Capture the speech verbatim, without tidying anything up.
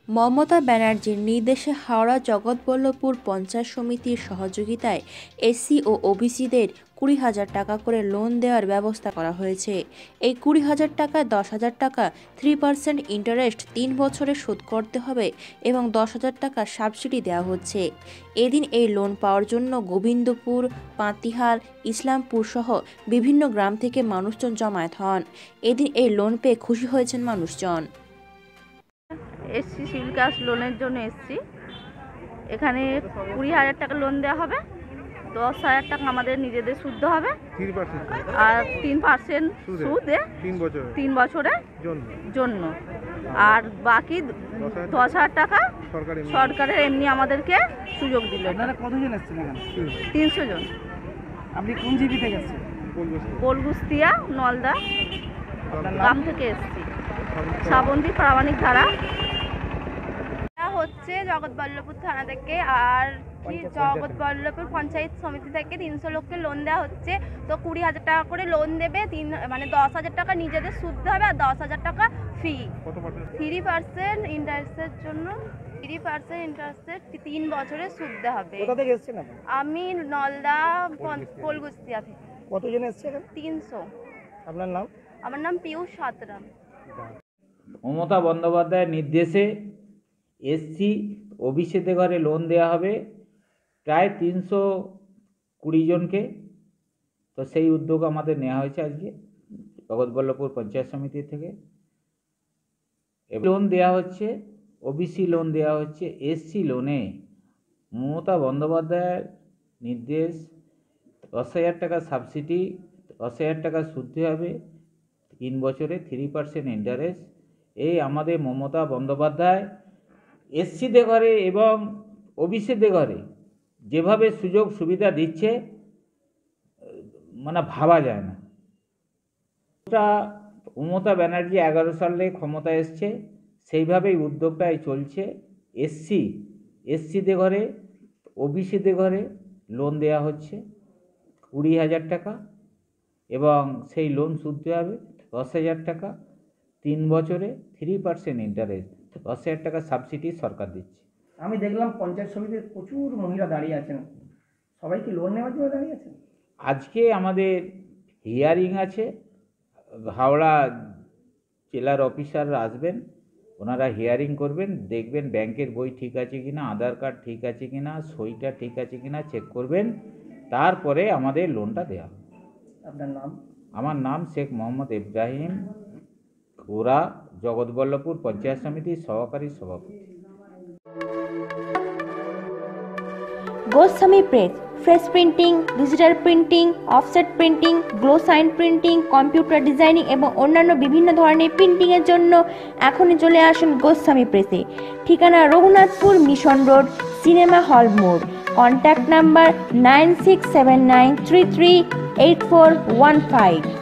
মমতা ব্যানার্জির নির্দেশে হাওড়া জগৎবল্লভপুর পঞ্চায়েত সমিতির সহযোগিতায় এসসি ও ওবিসিদের কুড়ি হাজার টাকা করে লোন দেওয়ার ব্যবস্থা করা হয়েছে। এই কুড়ি হাজার টাকায় দশ হাজার টাকা থ্রি পার্সেন্ট ইন্টারেস্ট তিন বছরে শোধ করতে হবে এবং দশ হাজার টাকা সাবসিডি দেওয়া হচ্ছে। এদিন এই লোন পাওয়ার জন্য গোবিন্দপুর, পাতিহাল, ইসলামপুর সহ বিভিন্ন গ্রাম থেকে মানুষজন জমায়েত হন। এদিন এই লোন পেয়ে খুশি হয়েছেন মানুষজন। এসছি সিভিল ক্যাশ লোনের জন্য এসছি। এখানে কুড়ি হাজার টাকা লোন দেওয়া হবে, দশ হাজার টাকা আমাদের নিজেদের সুদ হবে আর তিন পার্সেন্ট সুদে তিন বছরের জন্য, আর বাকি দশ হাজার টাকা সরকারের এমনি আমাদেরকে সুযোগ দিল। কতজন এসেছেন এখানে? তিনশো জন। আপনি কোন জিপি থেকে এসেছেন? গোলগুস্তিয়া নলদা গ্রাম থেকে এসেছি, শ্রাবন্তী প্রামাণিক ধারা হচ্ছে জগৎবল্লভপুর থানা থেকে, আর কি জগৎবল্লভপুর পঞ্চায়েত সমিতি থেকে তিনশো লোককে লোন দেওয়া হচ্ছে। তো কুড়ি হাজার টাকা করে লোন দেবে, তিন মানে দশ হাজার টাকা নিজেদের সুদ হবে আর দশ হাজার টাকা ফি। থ্রি পার্সেন্ট ইন্টারেস্টের জন্য থ্রি পার্সেন্ট ইন্টারেস্টের তিন বছরে সুদ দেওয়া হবে। আমি নলদা গোলগুস্তিয়া থেকে। কতজন এসছে? তিনশো। আপনার নাম? আমার নাম পিয়ুষ সাতরাম। মমতা বন্দ্যোপাধ্যায়ের নির্দেশে এসসি ওবিসিদের ঘরে লোন দেওয়া হবে প্রায় তিনশো কুড়ি জনকে। তো সেই উদ্যোগ আমাদের নেওয়া হয়েছে আজকে জগৎবল্লভপুর পঞ্চায়েত সমিতি থেকে। লোন দেওয়া হচ্ছে, ওবিসি লোন দেওয়া হচ্ছে। এসসি লোনে মমতা বন্দ্যোপাধ্যায়ের নির্দেশ, দশ হাজার টাকা সাবসিডি, দশ হাজার টাকা সুদ হবে, তিন বছরে থ্রি পার্সেন্ট ইন্টারেস্ট। এই আমাদের মমতা বন্দ্যোপাধ্যায় এসসিদের ঘরে এবং ওবিসিদের ঘরে যেভাবে সুযোগ সুবিধা দিচ্ছে মানে ভাবা যায় না। ওটা মমতা ব্যানার্জি এগারো সালে ক্ষমতা এসছে, সেইভাবেই উদ্যোগটাই চলছে। এসসি এসসিদের ঘরে ওবিসিদের ঘরে লোন দেওয়া হচ্ছে কুড়ি হাজার টাকা এবং সেই লোন শুধতে হবে দশ হাজার টাকা, তিন বছরে থ্রি পার্সেন্ট ইন্টারেস্ট, দশ হাজার টাকা সাবসিডি সরকার দিচ্ছে। আমি দেখলাম পঞ্চায়েত সমিতির প্রচুর মহিলা দাঁড়িয়ে আছেন, সবাই কি লোন নেওয়ার জন্য দাঁড়িয়ে আছেন? আজকে আমাদের হিয়ারিং আছে, হাওড়া জেলার অফিসাররা আসবেন, ওনারা হিয়ারিং করবেন, দেখবেন ব্যাংকের বই ঠিক আছে কিনা, আধার কার্ড ঠিক আছে কিনা, সইটা ঠিক আছে কিনা চেক করবেন, তারপরে আমাদের লোনটা দেওয়া হবে। আপনার নাম? আমার নাম শেখ মোহাম্মদ ইব্রাহিম, ওরা জগৎবল্লভপুর পঞ্চায়েত সমিতির সহকারী সভাপতি। Goswami press fresh printing, digital printing, offset printing, glow sign printing, computer designing এবং অন্যান্য বিভিন্ন ধরনের প্রিন্টিংয়ের জন্য এখনই চলে আসুন গোস্বামী প্রেসে। ঠিকানা Raghunathpur mission road, cinema hall মোড়। Contact number nine six seven nine three three eight four one five.